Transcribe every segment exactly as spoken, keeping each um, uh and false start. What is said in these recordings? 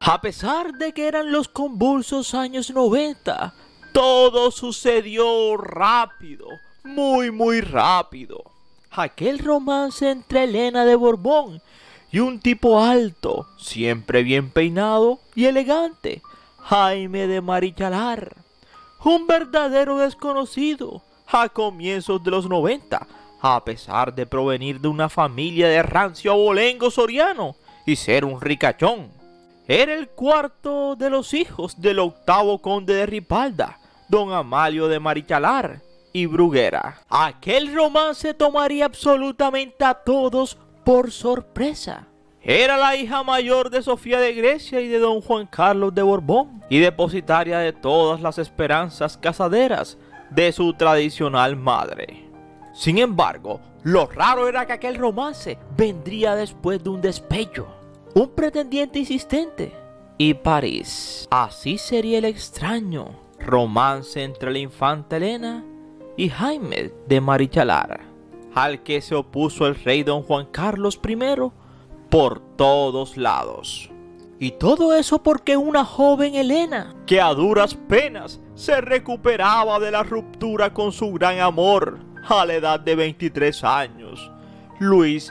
A pesar de que eran los convulsos años noventa, todo sucedió rápido, muy muy rápido. Aquel romance entre Elena de Borbón y un tipo alto, siempre bien peinado y elegante, Jaime de Marichalar, un verdadero desconocido a comienzos de los noventa, a pesar de provenir de una familia de rancio abolengo soriano y ser un ricachón. Era el cuarto de los hijos del octavo conde de Ripalda, don Amalio de Marichalar y Bruguera. Aquel romance tomaría absolutamente a todos por sorpresa. Era la hija mayor de Sofía de Grecia y de don Juan Carlos de Borbón, y depositaria de todas las esperanzas casaderas de su tradicional madre. Sin embargo, lo raro era que aquel romance vendría después de un despecho, un pretendiente insistente y París. Así sería el extraño romance entre la infanta Elena y Jaime de Marichalar, al que se opuso el rey don Juan Carlos primero por todos lados. Y todo eso porque una joven Elena, que a duras penas se recuperaba de la ruptura con su gran amor a la edad de veintitrés años, Luis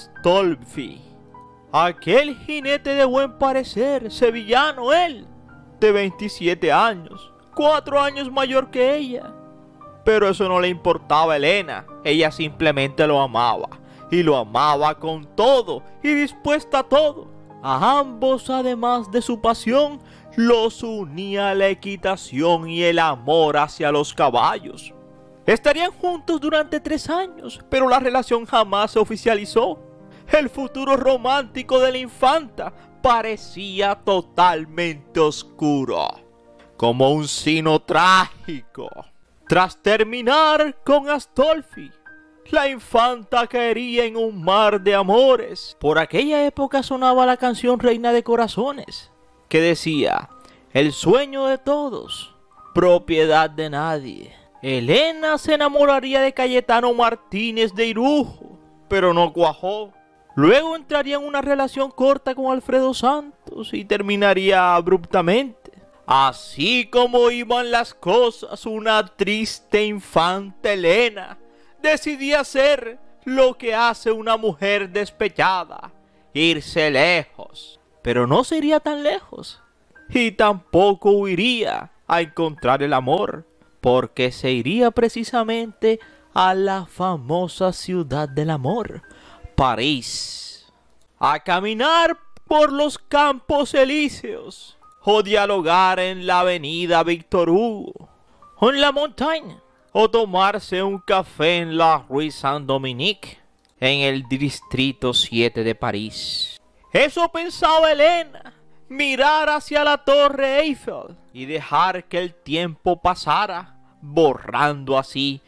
Astolfi, aquel jinete de buen parecer, sevillano él, de veintisiete años, cuatro años mayor que ella. Pero eso no le importaba a Elena, ella simplemente lo amaba, y lo amaba con todo y dispuesta a todo. A ambos, además de su pasión, los unía la equitación y el amor hacia los caballos. Estarían juntos durante tres años, pero la relación jamás se oficializó. El futuro romántico de la infanta parecía totalmente oscuro, como un sino trágico. Tras terminar con Astolfi, la infanta caería en un mar de amores. Por aquella época sonaba la canción Reina de Corazones, que decía: el sueño de todos, propiedad de nadie. Elena se enamoraría de Cayetano Martínez de Irujo, pero no cuajó. Luego entraría en una relación corta con Alfredo Santos y terminaría abruptamente. Así como iban las cosas, una triste infanta Elena decidía hacer lo que hace una mujer despechada: irse lejos. Pero no se iría tan lejos, y tampoco huiría a encontrar el amor, porque se iría precisamente a la famosa ciudad del amor, París, a caminar por los Campos Elíseos, o dialogar en la avenida Victor Hugo, o en la Montaña, o tomarse un café en la Rue Saint-Dominique, en el distrito siete de París. Eso pensaba Elena, mirar hacia la Torre Eiffel y dejar que el tiempo pasara, borrando así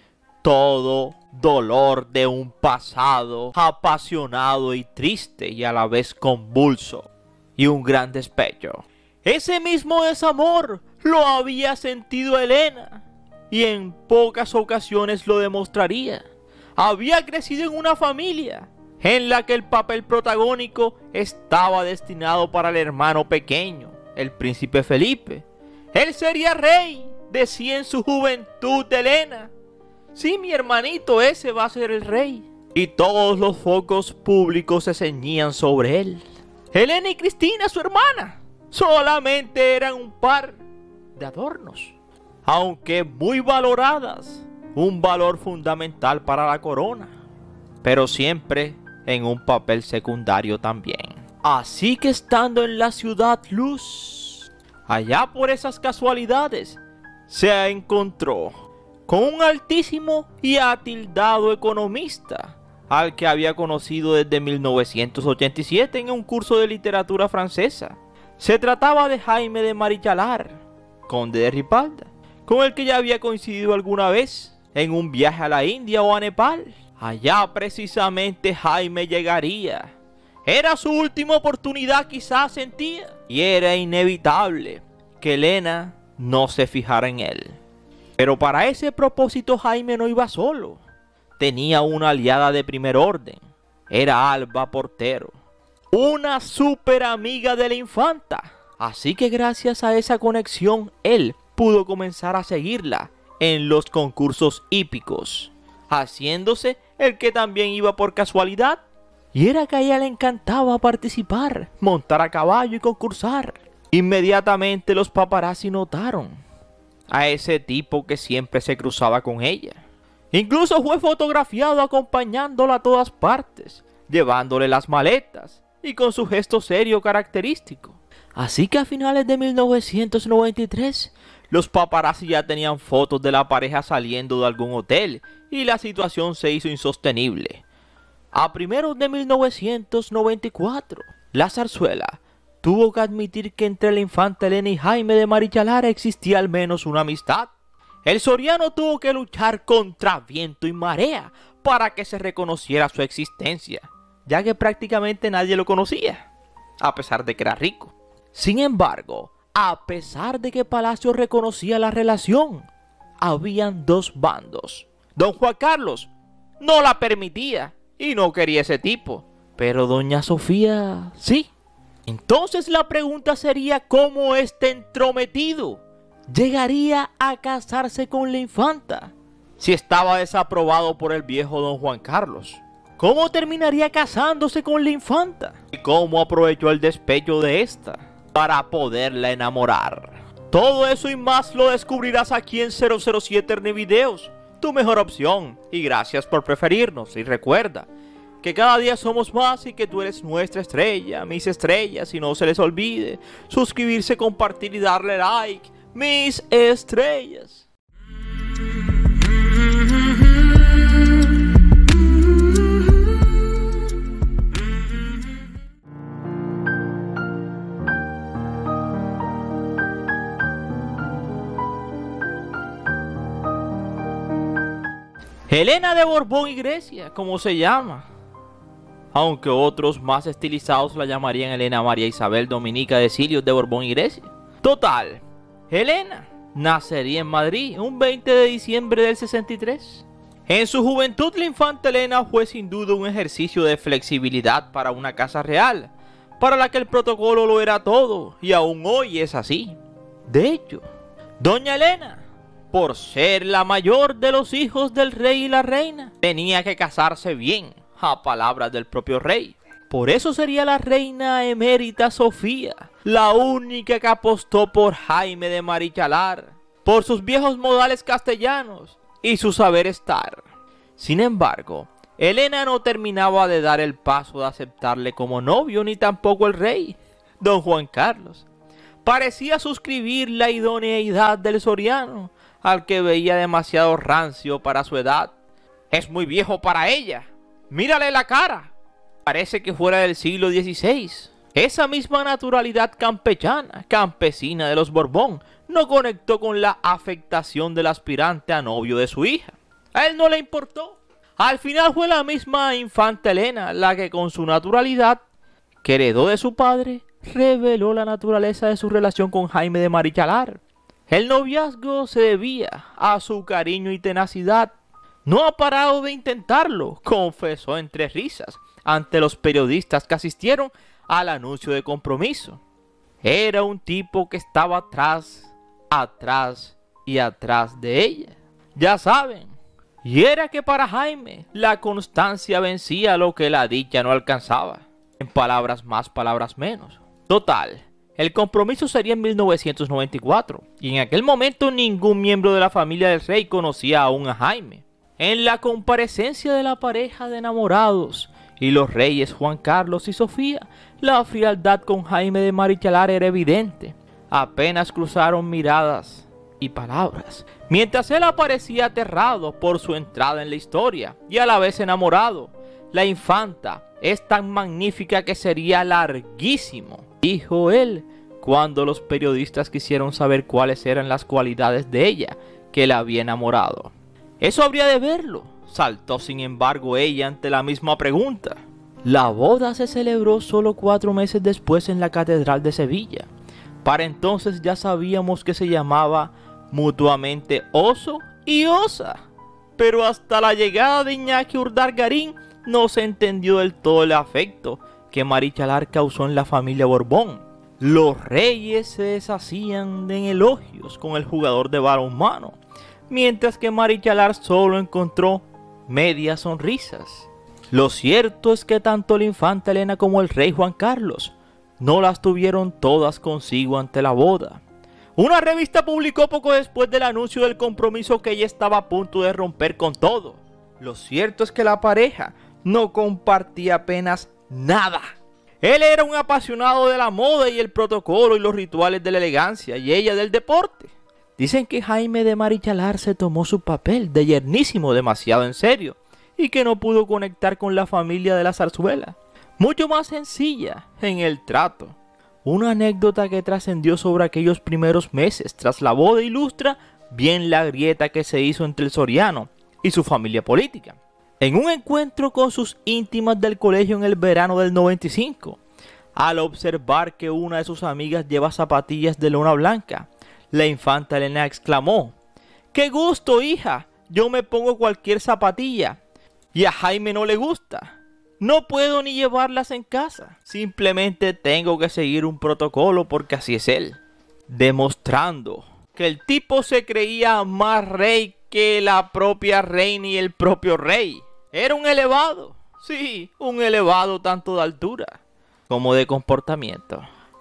todo dolor de un pasado apasionado y triste y a la vez convulso, y un gran despecho. Ese mismo desamor lo había sentido Elena, y en pocas ocasiones lo demostraría. Había crecido en una familia en la que el papel protagónico estaba destinado para el hermano pequeño, el príncipe Felipe. Él sería rey, decía en su juventud Elena. Sí, mi hermanito ese va a ser el rey. Y todos los focos públicos se ceñían sobre él. Elena y Cristina, su hermana, solamente eran un par de adornos, aunque muy valoradas, un valor fundamental para la corona, pero siempre en un papel secundario también. Así que estando en la ciudad Luz, allá por esas casualidades, se encontró con un altísimo y atildado economista, al que había conocido desde mil novecientos ochenta y siete en un curso de literatura francesa. Se trataba de Jaime de Marichalar, conde de Ripalda, con el que ya había coincidido alguna vez en un viaje a la India o a Nepal. Allá precisamente Jaime llegaría. Era su última oportunidad, quizás sentía, y era inevitable que Elena no se fijara en él. Pero para ese propósito Jaime no iba solo. Tenía una aliada de primer orden. Era Alba Portero, una súper amiga de la infanta, Así que gracias a esa conexión, él pudo comenzar a seguirla en los concursos hípicos, haciéndose el que también iba por casualidad. Y era que a ella le encantaba participar, montar a caballo y concursar. Inmediatamente los paparazzi notaron a ese tipo que siempre se cruzaba con ella. Incluso fue fotografiado acompañándola a todas partes, llevándole las maletas y con su gesto serio característico. Así que a finales de mil novecientos noventa y tres, los paparazzi ya tenían fotos de la pareja saliendo de algún hotel y la situación se hizo insostenible. A primeros de mil novecientos noventa y cuatro, la zarzuela tuvo que admitir que entre la infanta Elena y Jaime de Marichalar existía al menos una amistad. El soriano tuvo que luchar contra viento y marea para que se reconociera su existencia, ya que prácticamente nadie lo conocía, a pesar de que era rico. Sin embargo, a pesar de que Palacio reconocía la relación, habían dos bandos. Don Juan Carlos no la permitía y no quería ese tipo, pero doña Sofía sí. Entonces la pregunta sería cómo este entrometido llegaría a casarse con la infanta si estaba desaprobado por el viejo don Juan Carlos. ¿Cómo terminaría casándose con la infanta? ¿Y cómo aprovechó el despecho de esta para poderla enamorar? Todo eso y más lo descubrirás aquí en cero cero siete Ernevideos, tu mejor opción. Y gracias por preferirnos. Y recuerda que cada día somos más y que tú eres nuestra estrella, mis estrellas. Y no se les olvide suscribirse, compartir y darle like. Mis estrellas. Helena de Borbón y Grecia, como se llama, aunque otros más estilizados la llamarían Helena María Isabel Dominica de Cilios de Borbón y Grecia. Total, Helena nacería en Madrid un veinte de diciembre del sesenta y tres. En su juventud la infanta Helena fue sin duda un ejercicio de flexibilidad para una casa real, para la que el protocolo lo era todo, y aún hoy es así. De hecho, doña Helena, por ser la mayor de los hijos del rey y la reina, tenía que casarse bien, a palabras del propio rey. Por eso sería la reina emérita Sofía la única que apostó por Jaime de Marichalar, por sus viejos modales castellanos y su saber estar. Sin embargo, Helena no terminaba de dar el paso de aceptarle como novio, ni tampoco el rey, don Juan Carlos. Parecía suscribir la idoneidad del soriano, al que veía demasiado rancio para su edad. Es muy viejo para ella. Mírale la cara. Parece que fuera del siglo dieciséis. Esa misma naturalidad campechana, campesina de los Borbón, no conectó con la afectación del aspirante a novio de su hija. A él no le importó. Al final fue la misma infanta Helena la que con su naturalidad, que heredó de su padre, reveló la naturaleza de su relación con Jaime de Marichalar. El noviazgo se debía a su cariño y tenacidad. No ha parado de intentarlo, confesó entre risas ante los periodistas que asistieron al anuncio de compromiso. Era un tipo que estaba atrás, atrás y atrás de ella. Ya saben. Y era que para Jaime la constancia vencía lo que la dicha no alcanzaba. En palabras más, palabras menos. Total. El compromiso sería en mil novecientos noventa y cuatro, y en aquel momento ningún miembro de la familia del rey conocía aún a Jaime. En la comparecencia de la pareja de enamorados y los reyes Juan Carlos y Sofía, la frialdad con Jaime de Marichalar era evidente. Apenas cruzaron miradas y palabras, mientras él aparecía aterrado por su entrada en la historia y a la vez enamorado. La infanta es tan magnífica que sería larguísimo, dijo él, cuando los periodistas quisieron saber cuáles eran las cualidades de ella que la había enamorado. Eso habría de verlo, saltó sin embargo ella ante la misma pregunta. La boda se celebró solo cuatro meses después en la Catedral de Sevilla. Para entonces ya sabíamos que se llamaba mutuamente Oso y Osa, pero hasta la llegada de Iñaki Urdangarín no se entendió del todo el afecto que Marichalar causó en la familia Borbón. Los Reyes se deshacían en elogios con el jugador de balonmano, mientras que Marichalar solo encontró medias sonrisas. Lo cierto es que tanto la infanta Elena como el rey Juan Carlos no las tuvieron todas consigo ante la boda. Una revista publicó poco después del anuncio del compromiso que ella estaba a punto de romper con todo. Lo cierto es que la pareja no compartía apenas nada. Él era un apasionado de la moda y el protocolo y los rituales de la elegancia, y ella del deporte. Dicen que Jaime de Marichalar se tomó su papel de yernísimo demasiado en serio y que no pudo conectar con la familia de la zarzuela. Mucho más sencilla en el trato. Una anécdota que trascendió sobre aquellos primeros meses tras la boda ilustra bien la grieta que se hizo entre el Soriano y su familia política. En un encuentro con sus íntimas del colegio en el verano del noventa y cinco, al observar que una de sus amigas lleva zapatillas de lona blanca, la infanta Elena exclamó: ¡qué gusto, hija! Yo me pongo cualquier zapatilla. Y a Jaime no le gusta. No puedo ni llevarlas en casa. Simplemente tengo que seguir un protocolo porque así es él. Demostrando que el tipo se creía más rey que la propia reina y el propio rey. Era un elevado. Sí, un elevado tanto de altura como de comportamiento.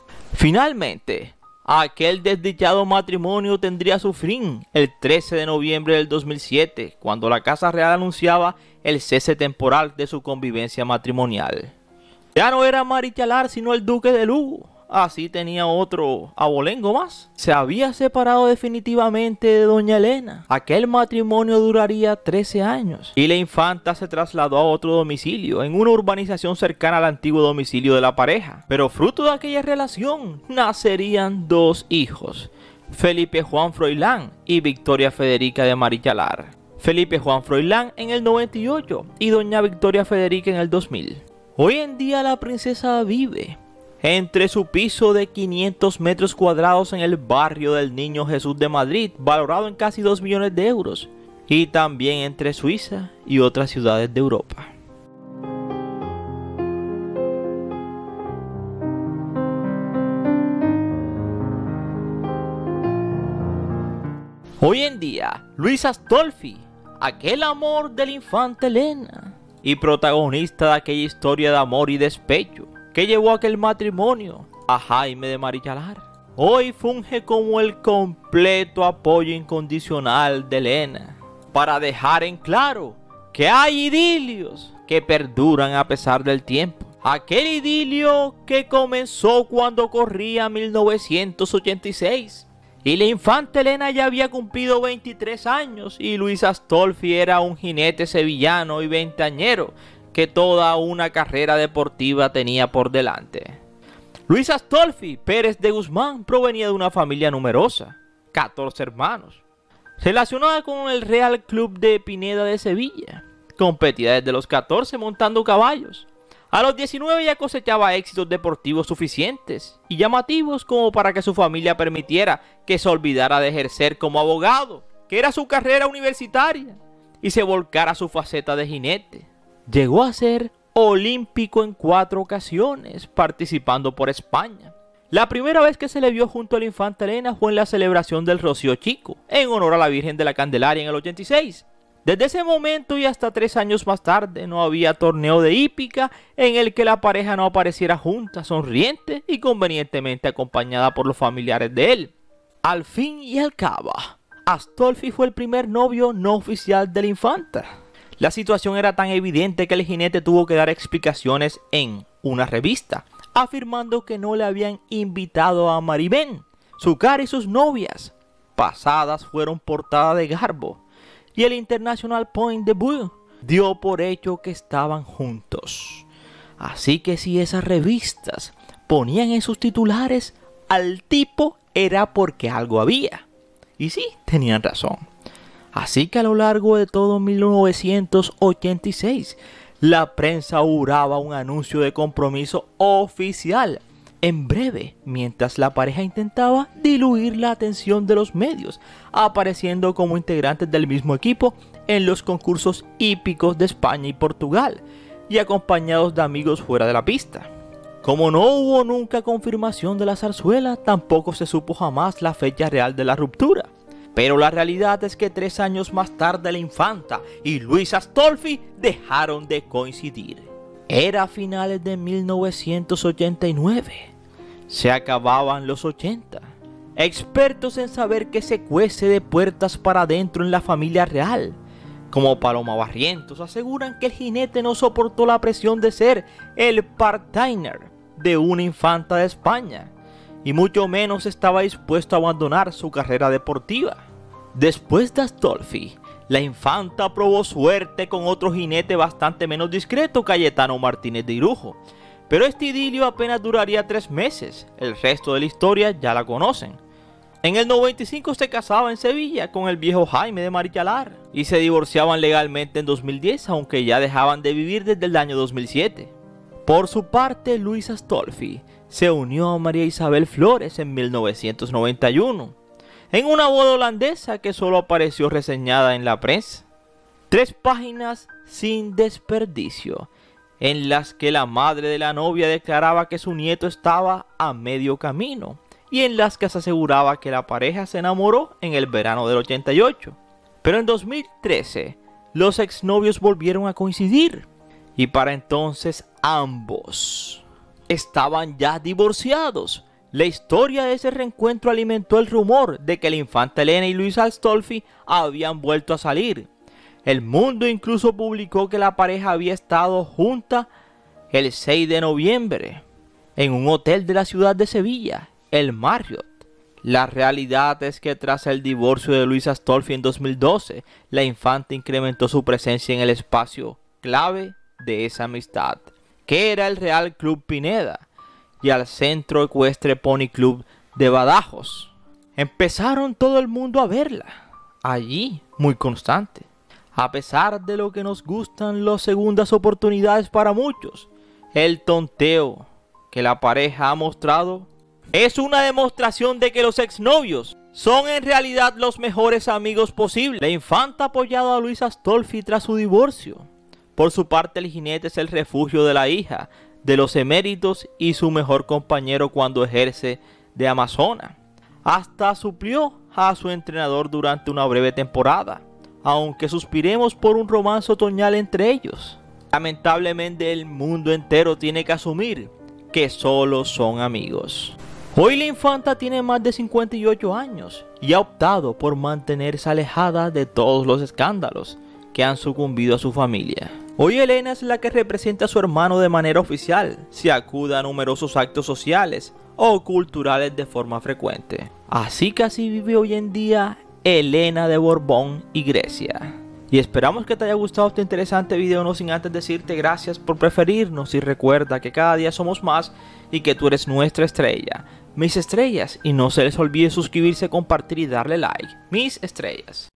Finalmente, aquel desdichado matrimonio tendría su fin el trece de noviembre del dos mil siete, cuando la Casa Real anunciaba el cese temporal de su convivencia matrimonial. Ya no era Marichalar sino el duque de Lugo. Así tenía otro abolengo más. Se había separado definitivamente de doña Elena. Aquel matrimonio duraría trece años y la infanta se trasladó a otro domicilio, en una urbanización cercana al antiguo domicilio de la pareja. Pero fruto de aquella relación nacerían dos hijos, Felipe Juan Froilán y Victoria Federica de Marichalar. Felipe Juan Froilán en el noventa y ocho y doña Victoria Federica en el dos mil. Hoy en día la princesa vive entre su piso de quinientos metros cuadrados en el barrio del Niño Jesús de Madrid, valorado en casi dos millones de euros, y también entre Suiza y otras ciudades de Europa. Hoy en día, Luis Astolfi, aquel amor de la infanta Elena y protagonista de aquella historia de amor y despecho que llevó aquel matrimonio a Jaime de Marichalar, hoy funge como el completo apoyo incondicional de Elena, para dejar en claro que hay idilios que perduran a pesar del tiempo. Aquel idilio que comenzó cuando corría mil novecientos ochenta y seis y la infanta Elena ya había cumplido veintitrés años y Luis Astolfi era un jinete sevillano y veinteañero que toda una carrera deportiva tenía por delante. Luis Astolfi Pérez de Guzmán provenía de una familia numerosa, catorce hermanos. Relacionada con el Real Club de Pineda de Sevilla, competía desde los catorce montando caballos. A los diecinueve ya cosechaba éxitos deportivos suficientes y llamativos como para que su familia permitiera que se olvidara de ejercer como abogado, que era su carrera universitaria, y se volcara a su faceta de jinete. Llegó a ser olímpico en cuatro ocasiones, participando por España. La primera vez que se le vio junto a la infanta Elena fue en la celebración del Rocío Chico, en honor a la Virgen de la Candelaria en el ochenta y seis. Desde ese momento y hasta tres años más tarde no había torneo de hípica en el que la pareja no apareciera junta, sonriente y convenientemente acompañada por los familiares de él. Al fin y al cabo, Astolfi fue el primer novio no oficial de la infanta. La situación era tan evidente que el jinete tuvo que dar explicaciones en una revista, afirmando que no le habían invitado a Maribén. Su cara y sus novias pasadas fueron portada de garbo, y el International Point de Vue dio por hecho que estaban juntos. Así que si esas revistas ponían en sus titulares al tipo, era porque algo había. Y sí, tenían razón. Así que a lo largo de todo mil novecientos ochenta y seis, la prensa auguraba un anuncio de compromiso oficial en breve, mientras la pareja intentaba diluir la atención de los medios, apareciendo como integrantes del mismo equipo en los concursos hípicos de España y Portugal, y acompañados de amigos fuera de la pista. Como no hubo nunca confirmación de la zarzuela, tampoco se supo jamás la fecha real de la ruptura. Pero la realidad es que tres años más tarde la infanta y Luis Astolfi dejaron de coincidir. Era a finales de mil novecientos ochenta y nueve. Se acababan los ochenta. Expertos en saber qué se cuece de puertas para adentro en la familia real, como Paloma Barrientos, aseguran que el jinete no soportó la presión de ser el partner de una infanta de España, y mucho menos estaba dispuesto a abandonar su carrera deportiva. Después de Astolfi, la infanta probó suerte con otro jinete bastante menos discreto, Cayetano Martínez de Irujo, pero este idilio apenas duraría tres meses, el resto de la historia ya la conocen. En el noventa y cinco se casaba en Sevilla con el viejo Jaime de Marichalar y se divorciaban legalmente en dos mil diez, aunque ya dejaban de vivir desde el año dos mil siete. Por su parte, Luis Astolfi se unió a María Isabel Flores en mil novecientos noventa y uno, en una boda holandesa que solo apareció reseñada en la prensa. Tres páginas sin desperdicio, en las que la madre de la novia declaraba que su nieto estaba a medio camino, y en las que se aseguraba que la pareja se enamoró en el verano del ochenta y ocho. Pero en dos mil trece, los exnovios volvieron a coincidir, y para entonces ambos estaban ya divorciados. La historia de ese reencuentro alimentó el rumor de que la infanta Elena y Luis Astolfi habían vuelto a salir. El Mundo incluso publicó que la pareja había estado junta el seis de noviembre en un hotel de la ciudad de Sevilla, el Marriott. La realidad es que tras el divorcio de Luis Astolfi en dos mil doce, la infanta incrementó su presencia en el espacio clave de esa amistad, que era el Real Club Pineda y al Centro Ecuestre Pony Club de Badajoz. Empezaron todo el mundo a verla allí, muy constante. A pesar de lo que nos gustan las segundas oportunidades para muchos, el tonteo que la pareja ha mostrado es una demostración de que los exnovios son en realidad los mejores amigos posibles. La infanta ha apoyado a Luis Astolfi tras su divorcio. Por su parte, el jinete es el refugio de la hija, de los eméritos y su mejor compañero cuando ejerce de amazona. Hasta suplió a su entrenador durante una breve temporada, aunque suspiremos por un romance otoñal entre ellos. Lamentablemente el mundo entero tiene que asumir que solo son amigos. Hoy la infanta tiene más de cincuenta y ocho años y ha optado por mantenerse alejada de todos los escándalos que han sucumbido a su familia. Hoy Elena es la que representa a su hermano de manera oficial, si acude a numerosos actos sociales o culturales de forma frecuente. Así que así vive hoy en día Elena de Borbón y Grecia. Y esperamos que te haya gustado este interesante video, no sin antes decirte gracias por preferirnos y recuerda que cada día somos más y que tú eres nuestra estrella, mis estrellas, y no se les olvide suscribirse, compartir y darle like, mis estrellas.